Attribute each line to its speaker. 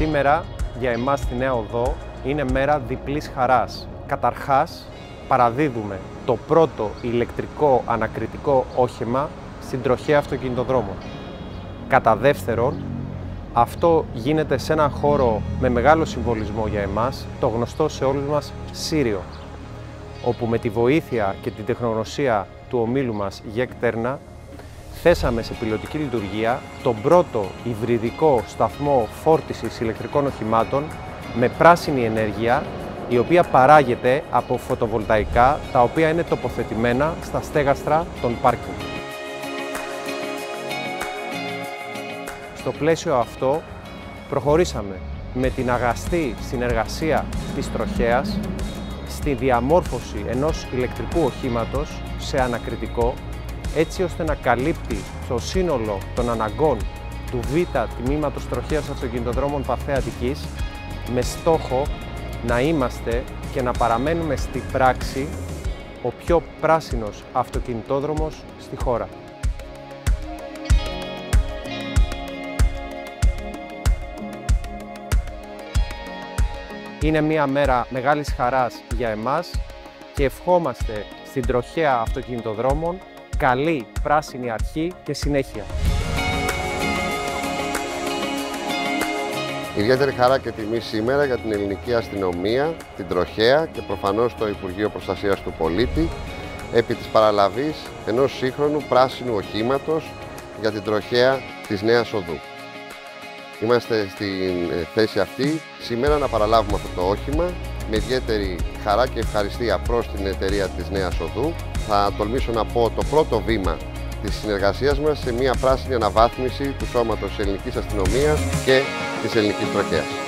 Speaker 1: Σήμερα για εμάς στη Νέα Οδό είναι μέρα διπλής χαράς. Καταρχάς παραδίδουμε το πρώτο ηλεκτρικό ανακριτικό όχημα στην τροχαία αυτοκινητοδρόμων. Κατά δεύτερον, αυτό γίνεται σε ένα χώρο με μεγάλο συμβολισμό για εμάς, το γνωστό σε όλους μας Σύριο, όπου με τη βοήθεια και την τεχνογνωσία του ομίλου μας ΓΕΚ Τέρνα θέσαμε σε πιλωτική λειτουργία τον πρώτο υβριδικό σταθμό φόρτισης ηλεκτρικών οχημάτων με πράσινη ενέργεια, η οποία παράγεται από φωτοβολταϊκά, τα οποία είναι τοποθετημένα στα στέγαστρα των πάρκινγκ. Στο πλαίσιο αυτό προχωρήσαμε με την αγαστή συνεργασία της τροχέας στη διαμόρφωση ενός ηλεκτρικού οχήματος σε ανακριτικό, έτσι ώστε να καλύπτει το σύνολο των αναγκών του Β τμήματος τροχέας αυτοκινητοδρόμων Παρθέα Αττικής, με στόχο να είμαστε και να παραμένουμε στην πράξη ο πιο πράσινος αυτοκινητόδρομος στη χώρα. Είναι μια μέρα μεγάλης χαράς για εμάς και ευχόμαστε στην τροχαία αυτοκινητοδρόμων καλή πράσινη αρχή και συνέχεια.
Speaker 2: Ιδιαίτερη χαρά και τιμή σήμερα για την ελληνική αστυνομία, την τροχαία και προφανώς το Υπουργείο Προστασίας του Πολίτη επί της παραλαβής ενός σύγχρονου πράσινου οχήματος για την τροχαία της Νέας Οδού. Είμαστε στην θέση αυτή σήμερα να παραλάβουμε αυτό το όχημα με ιδιαίτερη χαρά και ευχαριστία προς την εταιρεία της Νέας Οδού. Θα τολμήσω να πω το πρώτο βήμα της συνεργασίας μας σε μια πράσινη αναβάθμιση του σώματος της ελληνικής αστυνομίας και της ελληνικής τροχέας.